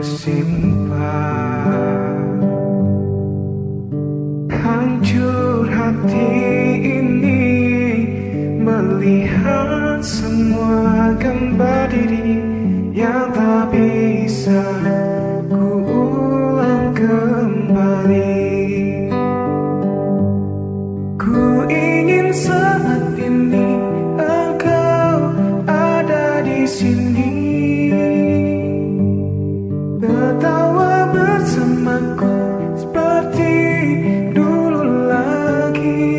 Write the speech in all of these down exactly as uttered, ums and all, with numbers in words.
simpan. Hancur hati ini melihat semua gambar diri yang tak bisa ku ulang kembali. Ku ingin saat ini engkau ada di sini, tertawa bersamaku seperti dulu lagi.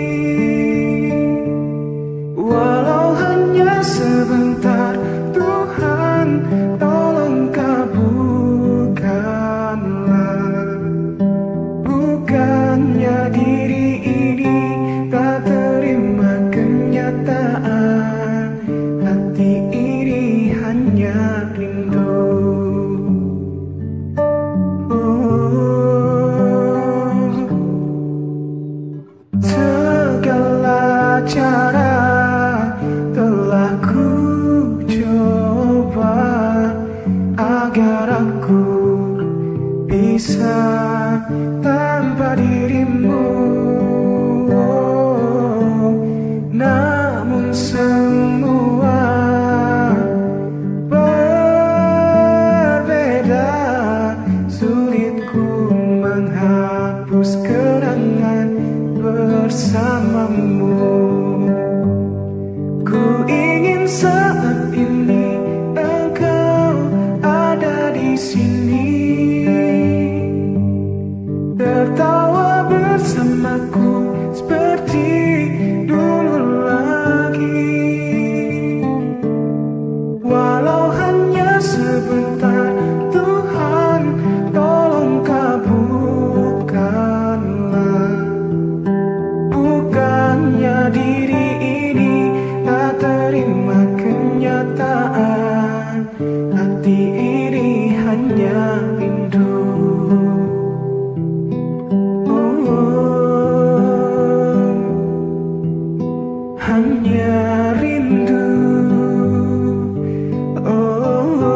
Walau hanya sebentar, Tuhan tolong kabulkanlah. Bukannya diri ini tak terima kenyataan, hati ini hanya rindu. Segala cara telah ku coba agar aku bisa tanpa dirimu, namun semua berbeda. Sulit ku menghapus kenangan bersamamu. Ku ingin saat ini engkau ada di sini, tertawa bersamaku seperti dulu lagi. Walau hanya sebentar, Tuhan tolong kabulkanlah. Bukannya diri ini tak terima kenyataan, hati ini hanya rindu. Oh, hanya rindu. Oh,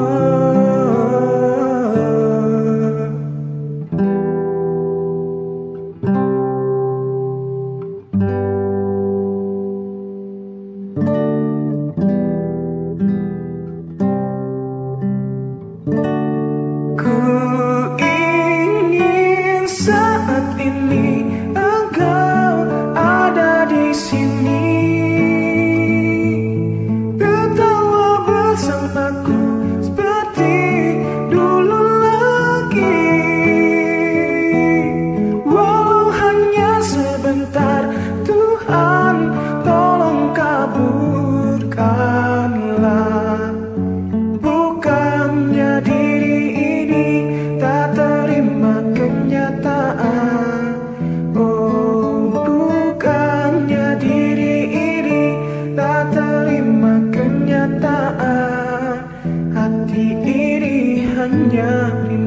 ku ingin saat ini engkau ada di sini, tertawa bersamaku seperti dulu lagi. Walau hanya sebentar, Tuhan tolong kabulkanlah. Bukannya diri ini tak terima kenyataan. Oh, bukannya diri ini tak terima kenyataan, hati ini hanya rindu.